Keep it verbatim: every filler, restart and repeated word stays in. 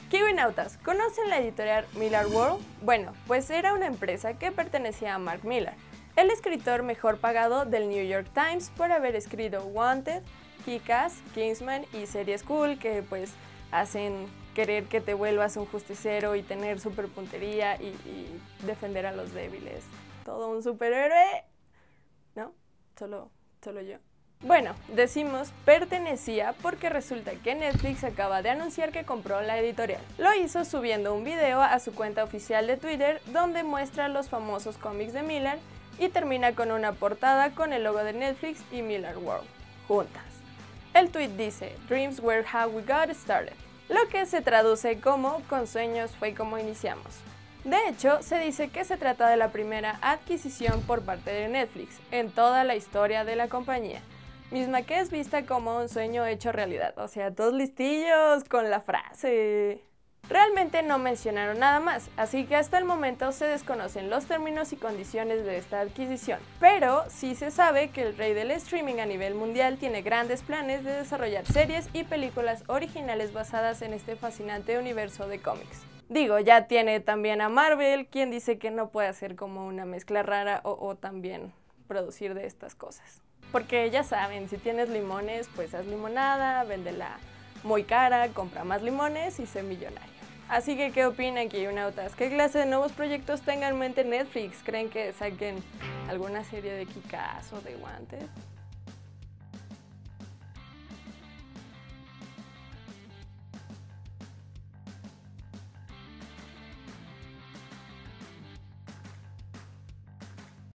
Kiwinautas, ¿conocen la editorial Millar World? Bueno, pues era una empresa que pertenecía a Mark Millar, el escritor mejor pagado del New York Times por haber escrito Wanted, Kick-Ass, Kingsman y series cool que pues hacen querer que te vuelvas un justiciero y tener superpuntería y, y defender a los débiles. Todo un superhéroe, ¿no? Solo, solo yo. Bueno, decimos pertenecía porque resulta que Netflix acaba de anunciar que compró la editorial. Lo hizo subiendo un video a su cuenta oficial de Twitter donde muestra los famosos cómics de Millar y termina con una portada con el logo de Netflix y Millar World, juntas. El tweet dice, "Dreams were how we got started", lo que se traduce como "con sueños fue como iniciamos". De hecho, se dice que se trata de la primera adquisición por parte de Netflix en toda la historia de la compañía, misma que es vista como un sueño hecho realidad, o sea, todos listillos con la frase. Realmente no mencionaron nada más, así que hasta el momento se desconocen los términos y condiciones de esta adquisición, pero sí se sabe que el rey del streaming a nivel mundial tiene grandes planes de desarrollar series y películas originales basadas en este fascinante universo de cómics. Digo, ya tiene también a Marvel, quien dice que no puede hacer como una mezcla rara o, o también producir de estas cosas. Porque ya saben, si tienes limones, pues haz limonada, véndela muy cara, compra más limones y sé millonario. Así que, ¿qué opinan, Kiwinautas? ¿Qué clase de nuevos proyectos tengan en mente Netflix? ¿Creen que saquen alguna serie de Kick-Ass o de Wanted?